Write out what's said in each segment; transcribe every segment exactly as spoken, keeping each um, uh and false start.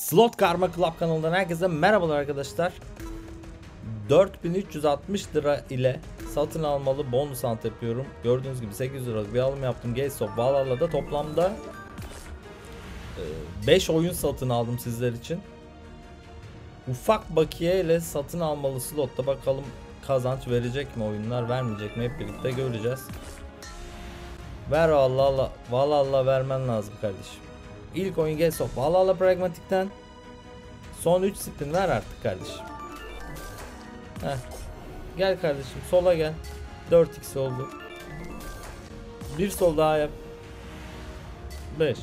Slot Karma Club kanalından herkese merhabalar arkadaşlar. dört bin üç yüz altmış lira ile satın almalı bonus hunt yapıyorum. Gördüğünüz gibi sekiz yüz liralık bir alım yaptım. GameStop Valhalla'da toplamda beş oyun satın aldım sizler için. Ufak bakiye ile satın almalı slotta bakalım kazanç verecek mi oyunlar, vermeyecek mi, hep birlikte göreceğiz. Ver Valhalla, Valhalla vermen lazım kardeşim. İlk oyun GameStop Valhalla Pragmatik'ten. Son üç spin ver artık kardeşim. Heh. Gel kardeşim sola gel. dört x oldu. Bir sol daha yap. beş.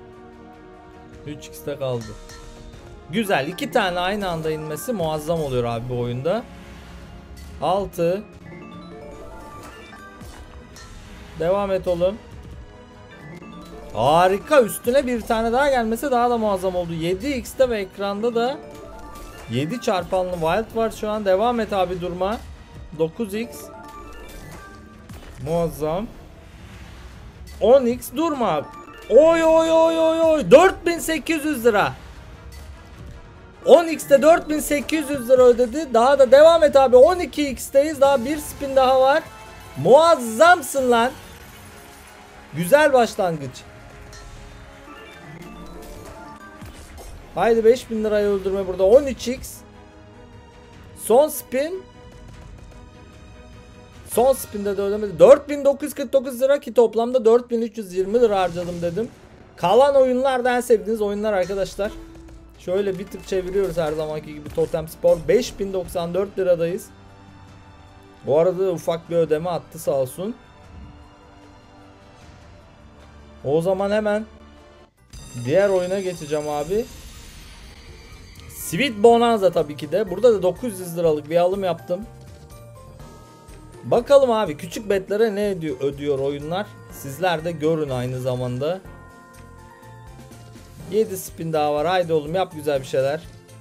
üç x'te kaldı. Güzel, iki tane aynı anda inmesi muazzam oluyor abi bu oyunda. altı. Devam et oğlum. Harika, üstüne bir tane daha gelmesi daha da muazzam oldu. yedi x'te ve ekranda da yedi çarpanlı wild var şu an. Devam et abi, durma. dokuz x. Muazzam. on x, durma abi. Oy oy oy oy oy. dört bin sekiz yüz lira. on x'te dört bin sekiz yüz lira ödedi. Daha da devam et abi. on iki x'teyiz. Daha bir spin daha var. Muazzamsın lan. Güzel başlangıç. Haydi beş bin lirayı öldürme burada. on üç x. Son spin. Son spinde de ödemedi. dört bin dokuz yüz kırk dokuz lira ki toplamda dört bin üç yüz yirmi lira harcadım dedim. Kalan oyunlarda en sevdiğiniz oyunlar arkadaşlar. Şöyle bir tık çeviriyoruz her zamanki gibi. Totem Spor beş bin doksan dört liradayız. Bu arada ufak bir ödeme attı sağ olsun. O zaman hemen diğer oyuna geçeceğim abi. Sweet Bonanza tabii ki de. Burada da dokuz yüz liralık bir alım yaptım. Bakalım abi küçük betlere ne ödüyor, ödüyor oyunlar. Sizler de görün aynı zamanda. yedi spin daha var. Haydi oğlum yap güzel bir şeyler.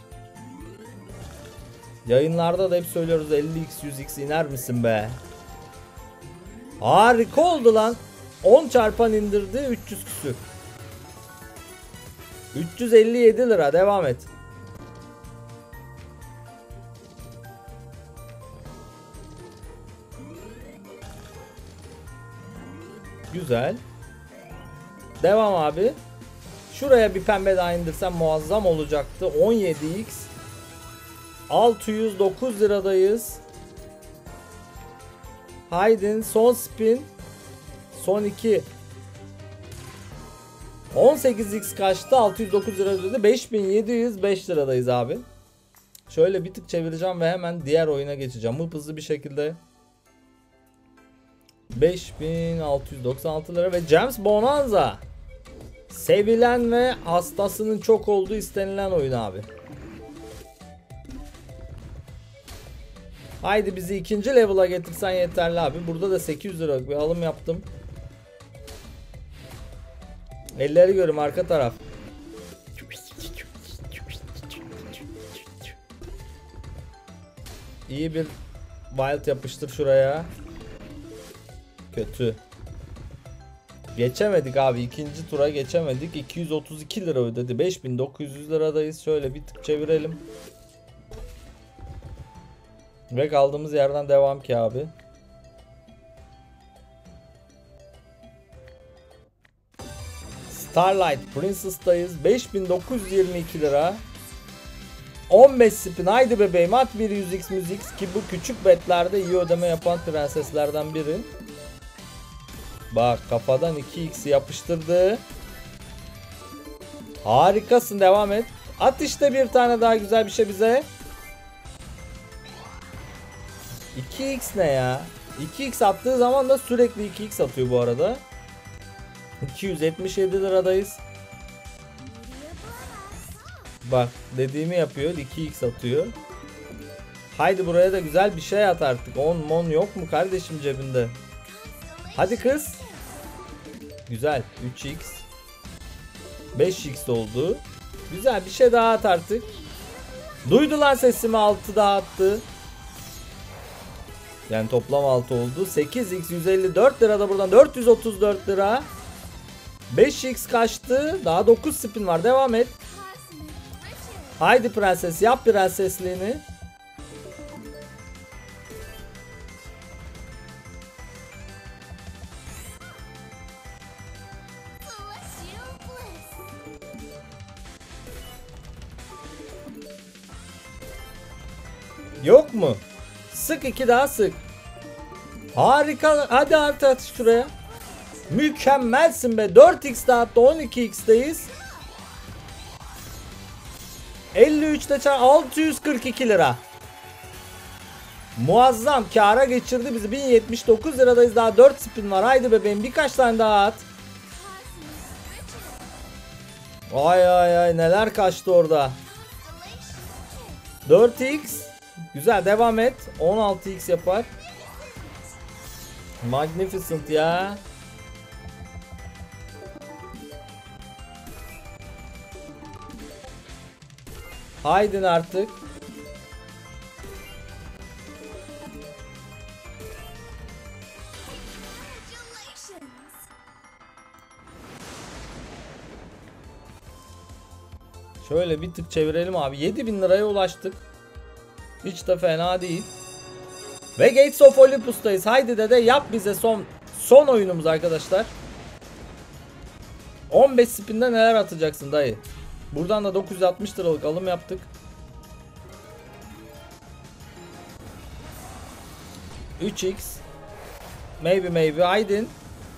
Yayınlarda da hep söylüyoruz, elli x yüz x iner misin be? Harika oldu lan. on çarpan indirdi, üç yüz küsür. üç yüz elli yedi lira, devam et. Güzel. Devam abi. Şuraya bir pembe daha indirsem muazzam olacaktı. on yedi x. altı yüz dokuz liradayız. Haydi son spin. Son iki. on sekiz x kaçtı? altı yüz dokuz lira ödedi. beş bin yedi yüz beş liradayız abi. Şöyle bir tık çevireceğim ve hemen diğer oyuna geçeceğim. Hıp hızlı bir şekilde. beş bin altı yüz doksan altı lira ve James Bonanza. Sevilen ve hastasının çok olduğu istenilen oyun abi. Haydi bizi ikinci level'a getirsen yeterli abi. Burada da sekiz yüz liralık bir alım yaptım. Elleri görüm arka taraf. İyi bir wild yapıştır şuraya. Kötü. Geçemedik abi, ikinci tura geçemedik. iki yüz otuz iki lira ödedi. beş bin dokuz yüz liradayız. Şöyle bir tık çevirelim. Ve kaldığımız yerden devam ki abi. Starlight Princess'tayız. beş bin dokuz yüz yirmi iki lira. on beş spin. Haydi bebeğim at bir yüz x müzik ki bu küçük betlerde iyi ödeme yapan prenseslerden biri. Bak kafadan iki x yapıştırdı. Harikasın, devam et. At işte bir tane daha güzel bir şey bize. iki x ne ya? iki x attığı zaman da sürekli iki x atıyor bu arada. iki yüz yetmiş yedi liradayız. Bak dediğimi yapıyor, iki x atıyor. Haydi buraya da güzel bir şey at artık. on mon yok mu kardeşim cebinde? Hadi kız. Güzel, üç x. beş x oldu. Güzel bir şey daha at artık. Duydu lan sesimi, altı daha attı. Yani toplam altı oldu. sekiz x yüz elli dört lira da buradan dört yüz otuz dört lira. beş x kaçtı. Daha dokuz spin var. Devam et. Haydi prenses, yap prensesliğini. Yok mu? Sık, iki daha sık. Harika. Hadi artı at şuraya. Mükemmelsin be. dört x dağıttı. on iki x'teyiz. elli üçte çarp altı yüz kırk iki lira. Muazzam. Kâra geçirdi bizi. bin yetmiş dokuz liradayız. Daha dört spin var. Haydi bebeğim, birkaç tane daha at. Ay ay ay, neler kaçtı orada. dört x. Güzel, devam et. on altı x yapar. Magnificent ya. Haydin artık. Şöyle bir tık çevirelim abi. yedi bin liraya ulaştık. Hiç de fena değil. Ve Gates of Olympus'tayız. Haydi dede, yap bize son son oyunumuz arkadaşlar. on beş spinde neler atacaksın dayı? Buradan da dokuz yüz altmış liralık alım yaptık. üç x. Maybe maybe. Haydin.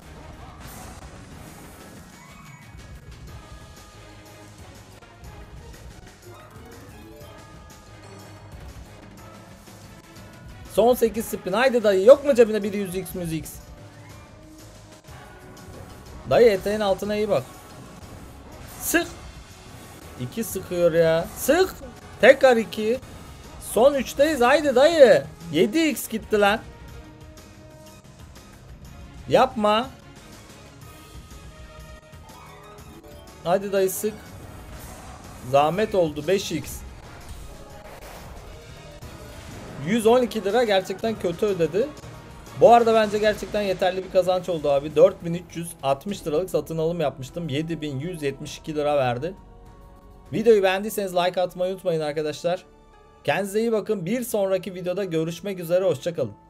Son sekiz spin. Haydi dayı. Yok mu cebine bir yüz x müzik? Dayı eteğin altına iyi bak. Sık. iki sıkıyor ya. Sık. Tekrar iki. Son üçteyiz. Haydi dayı. yedi x gitti lan. Yapma. Hadi dayı sık. Zahmet oldu. beş x. yüz on iki lira gerçekten kötü ödedi. Bu arada bence gerçekten yeterli bir kazanç oldu abi. dört bin üç yüz altmış liralık satın alım yapmıştım. yedi bin yüz yetmiş iki lira verdi. Videoyu beğendiyseniz like atmayı unutmayın arkadaşlar. Kendinize iyi bakın. Bir sonraki videoda görüşmek üzere. Hoşça kalın.